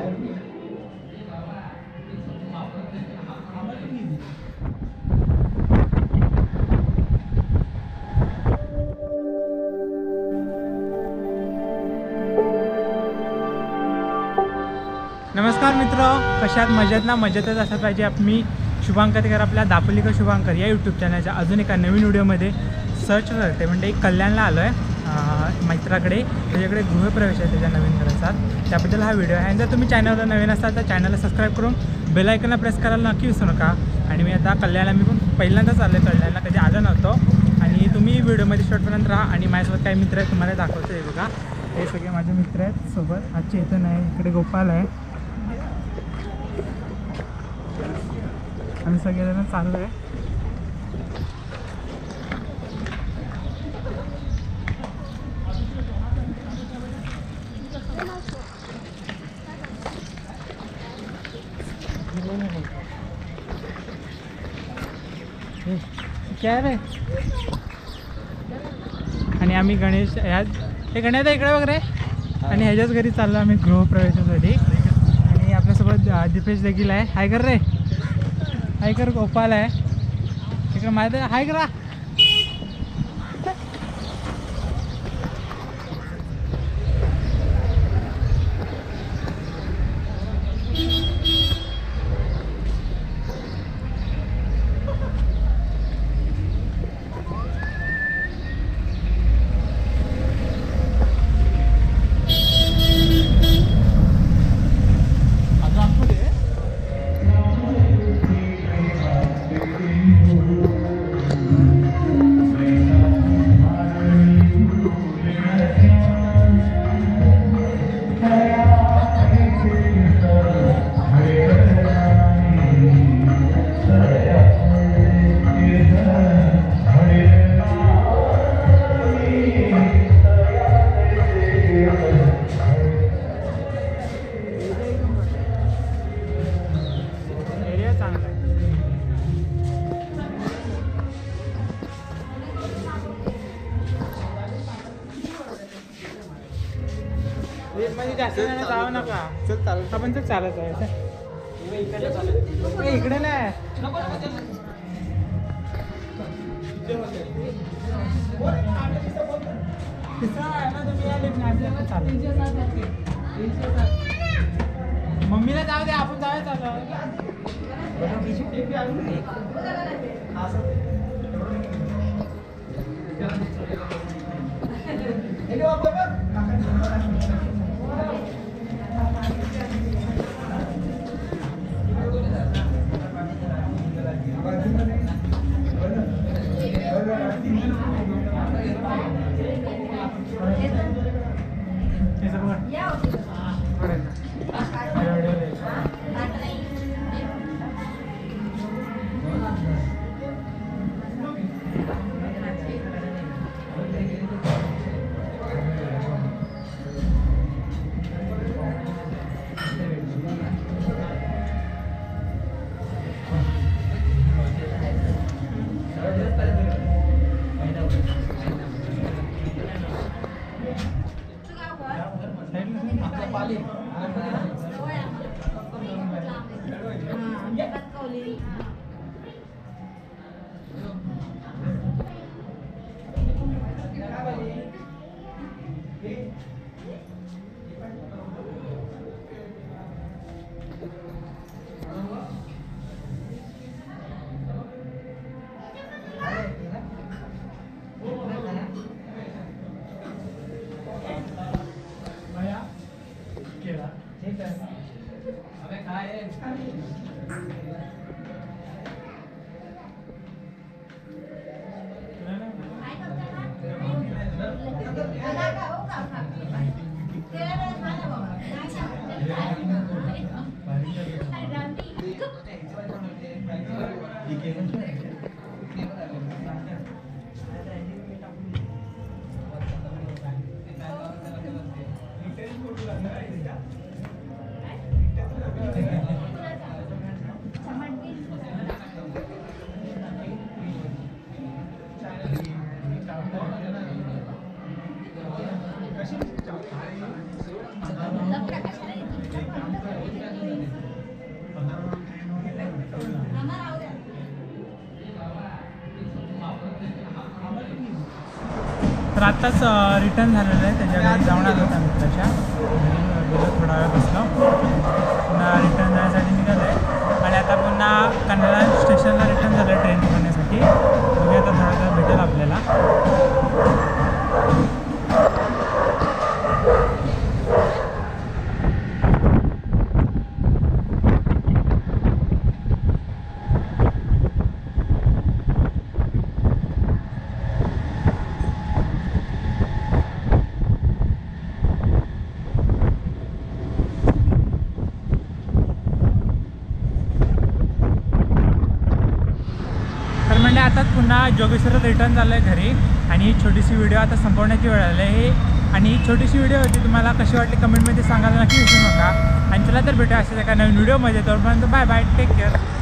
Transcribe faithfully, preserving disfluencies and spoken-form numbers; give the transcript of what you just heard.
नमस्कार मित्र, कशात मजेत ना मजेतच असं पाहिजे. मी शुभांकर आपल्या दापोलीकर शुभांकर या यूट्यूब चॅनलच्या अजून एका नवीन व्हिडिओमध्ये सर्च करते. म्हणजे एक कल्याणला आलो आहे मित्राकडे, त्याच्याकडे गृहप्रवेश आहे त्याच्या नवीन घराचा, त्याबद्दल हा व्हिडिओ आहे. आणि जर तुम्ही चॅनलला नवीन असाल तर चॅनलला सबस्क्राईब करून बेल आयकॉनला प्रेस करायला नक्की विसरू नका. आणि मी आता कल्याणला, मी पण पहिल्यांदाच आलो आहे कल्याणला, कधी आलो नव्हतो. आणि तुम्ही व्हिडिओमध्ये शेवटपर्यंत राहा. आणि माझ्यासोबत काही मित्र आहेत तुम्हाला दाखवतो. हे बघा, हे सगळे माझे मित्र आहेत सोबत. आज चेतन आहे, इकडे गोपाल आहे, आम्ही सगळेजण चाललो आहे. काय रे? आणि आम्ही गणेश ह्या हे गणेश इकडे वगैरे आणि ह्याच्याच घरी चाललो आम्ही गृहप्रवेशासाठी. आणि आपल्यासोबत दीपेश देखील आहे. हाय कर रे, हाय कर. गोपाल आहे इकडे, माहिती आहे हाय करा. जास्त जावं नका, चल चालत आपण तर चालत आहे. इकडे नाही मम्मीला जाऊ दे, आपण जाऊया. चालू तर आत्ताच रिटर्न झालेलं आहे, त्याच्या घरी जाऊन आलो त्या मित्राच्या घरी गेलो, थोडा वेळ बसलो, पुन्हा रिटर्न जाण्यासाठी निघालो आहे आणि आता पुन्हा कन्नडा स्टेशनला रिटर्न झालं आहे ट्रेन पकडण्यासाठी. बघूया आता थोडा वेळ भेटेल आपल्याला. म्हणजे आता पुन्हा जोगेश्वरात रिटर्न झालं आहे घरी आणि ही छोटीशी व्हिडिओ आता संपवण्याची वेळ आली आहे. आणि ही छोटीशी व्हिडिओ होती, तुम्हाला कशी वाटली कमेंटमध्ये सांगायला नक्की विसरू नका. आणि चला तर भेटूया अशाच एका नवीन व्हिडिओमध्ये. तोपर्यंत बाय बाय, टेक केअर.